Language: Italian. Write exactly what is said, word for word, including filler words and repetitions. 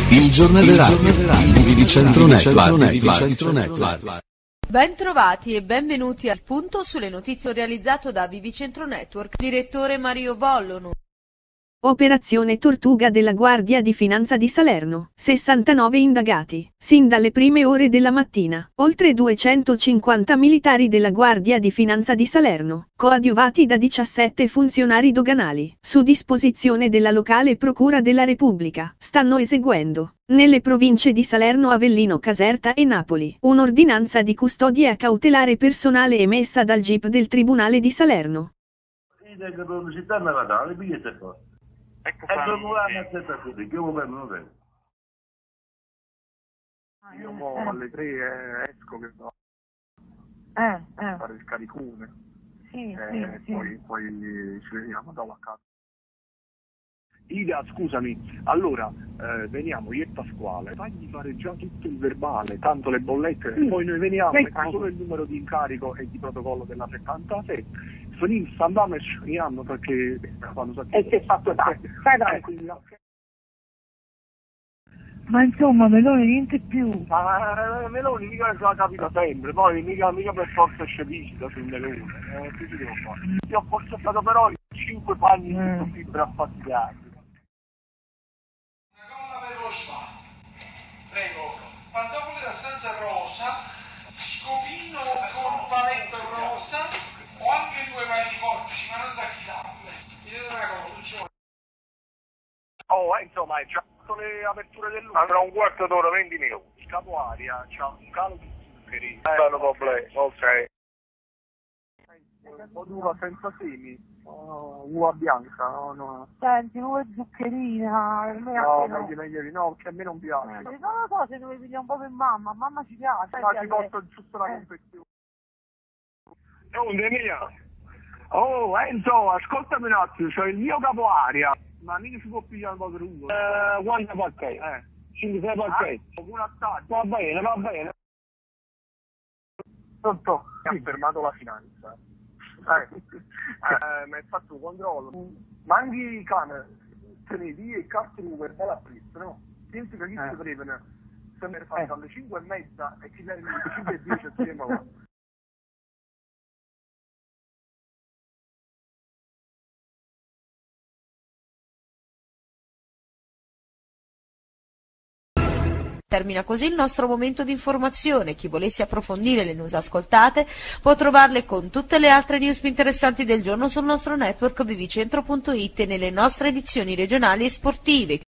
Il giornale radio di Vicentro Network. Ben trovati e benvenuti al punto sulle notizie realizzato da Vivicentro Network, direttore Mario Vollono. Operazione Tortuga della Guardia di Finanza di Salerno, sessantanove indagati, sin dalle prime ore della mattina, oltre duecentocinquanta militari della Guardia di Finanza di Salerno, coadiuvati da diciassette funzionari doganali, su disposizione della locale Procura della Repubblica, stanno eseguendo, nelle province di Salerno, Avellino, Caserta e Napoli, un'ordinanza di custodia cautelare personale emessa dal G I P del Tribunale di Salerno. Ecco qua. Io mo alle tre eh, esco che do eh, eh. fare il caricone. Sì, eh, sì, poi, sì. poi ci vediamo dopo a casa. Ida, scusami, allora eh, veniamo io e Pasquale, fagli fare già tutto il verbale, tanto le bollette, sì. Poi noi veniamo, sì. mettiamo solo il numero di incarico e di protocollo della settantasette. Finì, andiamo e scegliamo perché quando so E si è fatto tanto. Stai tranquillo. Ma insomma, Meloni niente più. Ma eh, Meloni mica ce la capita sempre, poi mica, mica per forza esce visita sul Meloni. Eh, che ci devo fare? Io ho portato però cinque panni Mm. di fibra affaticati. Una colla per lo spa. Prego. Pantofole da stanza rosa, scopino con paletto rosa, o anche due vari forbici, ma non sa chi darle. Mi dite una cosa, non c'ho. Oh, eh, insomma, hai già fatto le aperture del lume. Andrà un quarto d'ora, venti minuti. Il capo aria, c'ha un calo di zuccheri. Eh, non problema, ok. Un po' d'uva senza semi, uh, uva bianca, no, no. Senti, nuove zuccherina, per me No, anche no. meglio, meglio di no, che a me non piace. Eh, non lo so se dove pigliare un po' per mamma, mamma ci piace. Ma Senti, ti a lei. porto giusto la Eh. confezione. Oh, mia. Oh, Enzo, ascoltami un attimo, c'ho il mio capo aria. Ma mica si può pigliare un po' per uno. Eh, quanti pacchetti? Eh. cinque sei pacchetti. Ah, un assaggio. Va bene, va bene. Pronto? Mi ha fermato la finanza. Eh, eh, mi hai fatto un controllo. Manchi i cane, tenevi e carte Uber e la presa, no? Pensi che chi si prevene se mi fanno alle cinque e mezza e chi serve alle cinque e dieci e si chiama. Termina così il nostro momento di informazione. Chi volesse approfondire le news ascoltate può trovarle con tutte le altre news più interessanti del giorno sul nostro network vivicentro punto it e nelle nostre edizioni regionali e sportive.